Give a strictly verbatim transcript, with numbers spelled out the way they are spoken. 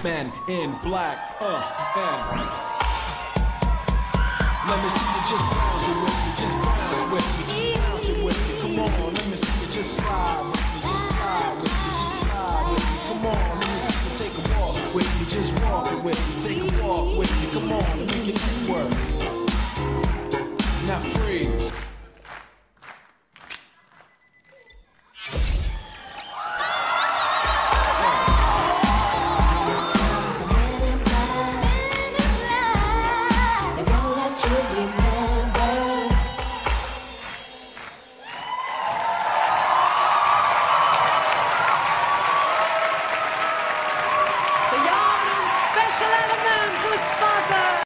men in black. Uh, and let me see you just bounce it with me, just bounce with me, just bounce it with me. Come on, let me see you just slide with me, just slide with me, just slide with me. Come on, let me see you take a walk with me, just walk it with me, take a walk with me. Come on, let me get you work. Now freeze.